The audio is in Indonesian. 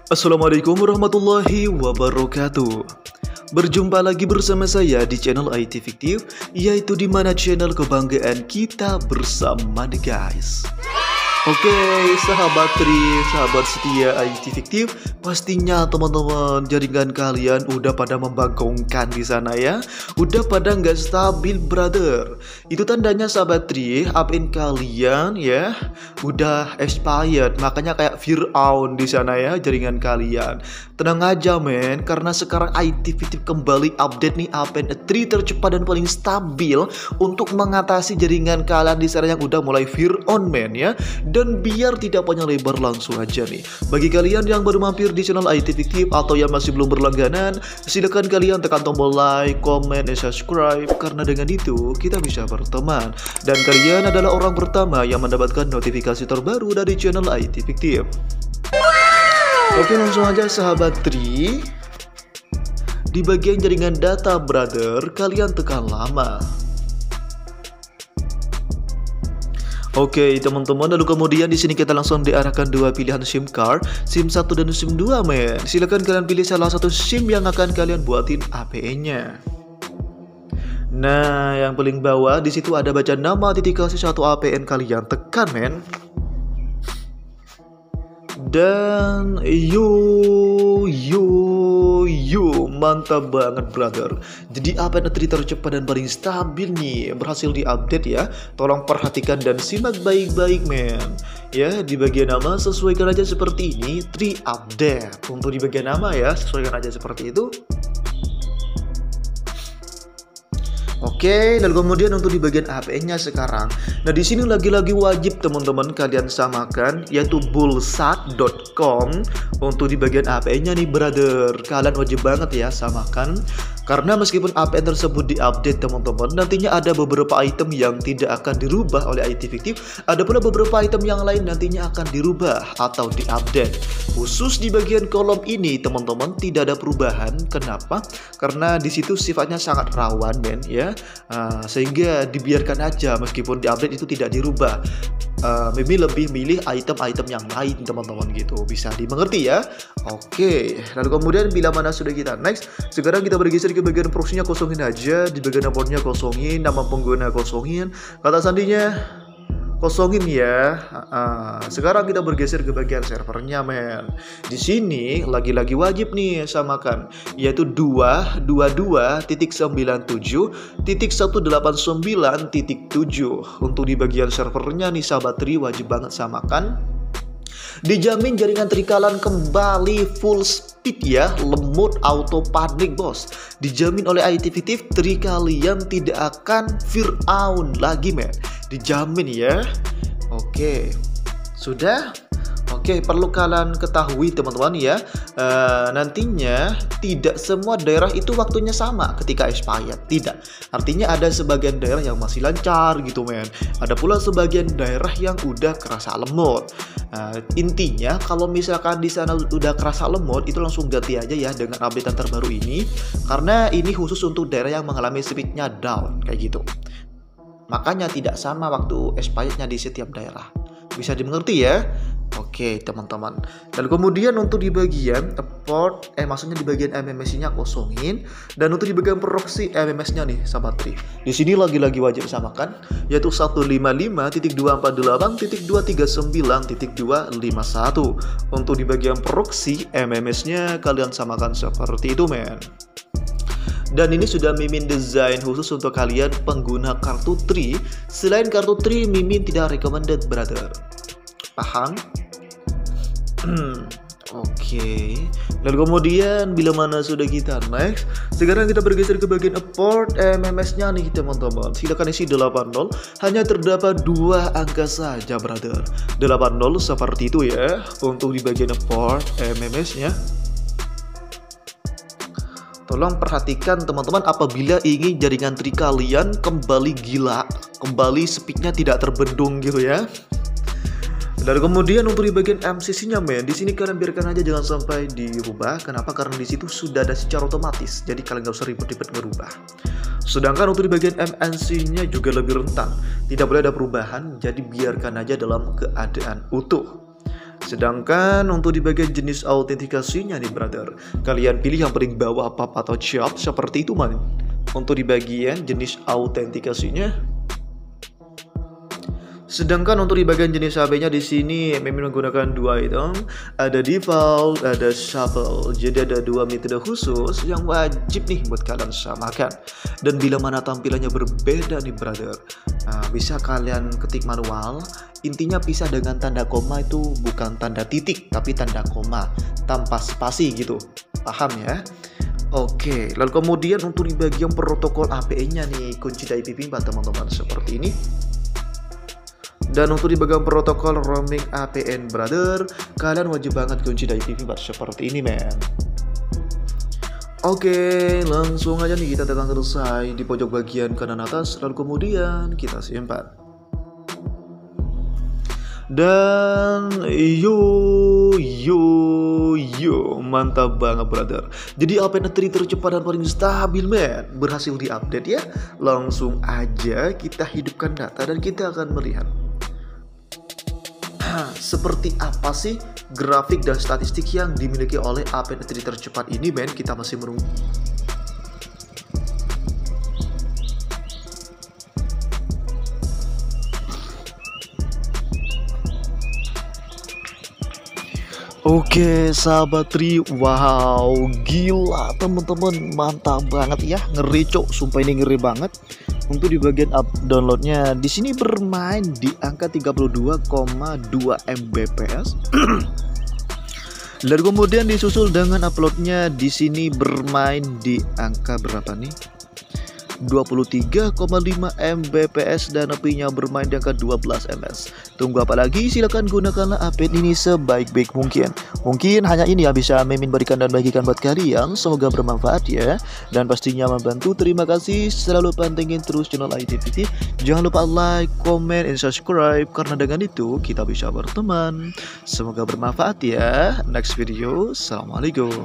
Assalamualaikum warahmatullahi wabarakatuh. Berjumpa lagi bersama saya di channel IT Fiktif, yaitu dimana channel kebanggaan kita bersama nih guys. Oke, sahabat Tri, sahabat setia IT Fiktif, pastinya teman-teman jaringan kalian udah pada membagongkan di sana ya. Udah pada nggak stabil, brother. Itu tandanya sahabat Tri, upin kalian ya udah expired, makanya kayak Fir'aun di sana ya jaringan kalian. Tenang aja men, karena sekarang IT Fiktif kembali update nih upin 3 tercepat dan paling stabil untuk mengatasi jaringan kalian di sana yang udah mulai Fir'aun men ya. Dan biar tidak panjang lebar langsung aja nih, bagi kalian yang baru mampir di channel IT Fiktif atau yang masih belum berlangganan, silakan kalian tekan tombol like, comment, dan subscribe, karena dengan itu kita bisa berteman dan kalian adalah orang pertama yang mendapatkan notifikasi terbaru dari channel IT Fiktif. Oke, langsung aja sahabat Tri. Di bagian jaringan data brother, kalian tekan lama. Oke teman-teman, lalu kemudian di sini kita langsung diarahkan dua pilihan SIM card, SIM 1 dan SIM 2 men. Silakan kalian pilih salah satu SIM yang akan kalian buatin APN-nya. Nah, yang paling bawah di situ ada baca nama titik kasih satu APN kalian, tekan men. Dan mantap banget brother. Jadi APN tercepat dan paling stabil nih berhasil diupdate ya. Tolong perhatikan dan simak baik-baik men. Ya, di bagian nama sesuaikan aja seperti ini, Tri update. Untuk di bagian nama ya, sesuaikan aja seperti itu. Oke, lalu kemudian untuk di bagian APN-nya sekarang. Nah, di sini lagi-lagi wajib teman-teman kalian samakan, yaitu bullsat.com. Untuk di bagian APN-nya nih brother, kalian wajib banget ya samakan. Karena meskipun APN tersebut diupdate teman-teman, nantinya ada beberapa item yang tidak akan dirubah oleh IT Fiktif. Ada pula beberapa item yang lain nantinya akan dirubah atau diupdate. Khusus di bagian kolom ini teman-teman tidak ada perubahan. Kenapa? Karena di situ sifatnya sangat rawan men ya. Sehingga dibiarkan aja meskipun diupdate itu tidak dirubah. Maybe lebih milih item-item yang lain teman-teman gitu. Bisa dimengerti ya. Oke, lalu kemudian bila mana sudah kita next, sekarang kita bergeser ke bagian proxy-nya, kosongin aja. Di bagian portnya kosongin, nama pengguna kosongin, kata sandinya kosongin ya. Sekarang kita bergeser ke bagian servernya men. Di sini lagi-lagi wajib nih samakan, yaitu 222.189.7. Untuk di bagian servernya nih sahabat Tri wajib banget samakan. Dijamin jaringan Tri kalian kembali full speed ya, lemot, auto panik bos. Dijamin oleh IT Fiktif, Tri kalian tidak akan Fir'aun lagi men. Dijamin ya. Oke, sudah. Oke, perlu kalian ketahui teman-teman ya, nantinya tidak semua daerah itu waktunya sama ketika expired. Tidak, artinya ada sebagian daerah yang masih lancar gitu men. Ada pula sebagian daerah yang udah kerasa lemot. Intinya kalau misalkan di sana udah kerasa lemot, itu langsung ganti aja ya dengan update terbaru ini. Karena ini khusus untuk daerah yang mengalami speednya down kayak gitu. Makanya tidak sama waktu expirednya di setiap daerah. Bisa dimengerti ya. Oke teman-teman. Dan kemudian untuk di bagian port, maksudnya di bagian MMS-nya kosongin. Dan untuk di bagian proxy MMS-nya nih sahabat Tri, di sini lagi-lagi wajib samakan, yaitu 155.248.239.251. Untuk di bagian proxy MMS-nya kalian samakan seperti itu men. Dan ini sudah Mimin desain khusus untuk kalian pengguna kartu Tri. Selain kartu Tri, Mimin tidak recommended brother. Paham? Oke. Lalu kemudian bila mana sudah kita next, sekarang kita bergeser ke bagian port MMS-nya nih teman-teman. Silakan isi 80. Hanya terdapat 2 angka saja brother. 80 seperti itu ya. Untuk di bagian port MMS-nya. Tolong perhatikan teman-teman, apabila ingin jaringan Tri kalian kembali gila, kembali speednya tidak terbendung gitu ya. Dan kemudian untuk di bagian MCC-nya men, di sini kalian biarkan aja, jangan sampai dirubah. Kenapa? Karena di situ sudah ada secara otomatis, jadi kalian nggak usah ribet-ribet ngerubah. Sedangkan untuk di bagian MNC-nya juga lebih rentan, tidak boleh ada perubahan, jadi biarkan aja dalam keadaan utuh. Sedangkan untuk di bagian jenis autentikasinya nih brother, kalian pilih yang paling bawah pub atau shop seperti itu man. Untuk di bagian jenis autentikasinya. Sedangkan untuk di bagian jenis HP-nya di sini memang menggunakan dua item, ada default, ada shuffle. Jadi ada dua metode khusus yang wajib nih buat kalian samakan. Dan bila mana tampilannya berbeda nih brother, bisa kalian ketik manual. Intinya pisah dengan tanda koma itu bukan tanda titik tapi tanda koma tanpa spasi gitu. Paham ya? Oke, lalu kemudian untuk di bagian protokol APN-nya nih kunci dari IP4 teman-teman seperti ini. Dan untuk di bagian protokol roaming APN brother, kalian wajib banget kunci dari IP4 seperti ini men. Oke, langsung aja nih kita tekan selesai di pojok bagian kanan atas, lalu kemudian kita simpan. Dan mantap banget brother. Jadi APN tercepat dan paling stabil men, berhasil diupdate ya. Langsung aja kita hidupkan data dan kita akan melihat seperti apa sih grafik dan statistik yang dimiliki oleh APN tercepat ini men. Kita masih menunggu. Oke sahabat Tri, wow gila teman-teman, mantap banget ya, ngeri cok, sumpah ini ngeri banget. Untuk di bagian downloadnya di sini bermain di angka 32,2 Mbps. Lalu kemudian disusul dengan uploadnya di sini bermain di angka berapa nih? 23,5 Mbps dan apinya bermain di angka 12 ms. Tunggu apa lagi? Silahkan gunakanlah APN ini sebaik-baik mungkin. Mungkin hanya ini yang bisa Mimin berikan dan bagikan buat kalian. Semoga bermanfaat ya, dan pastinya membantu. Terima kasih, selalu pantengin terus channel ITV. Jangan lupa like, comment, and subscribe, karena dengan itu kita bisa berteman. Semoga bermanfaat ya. Next video, assalamualaikum.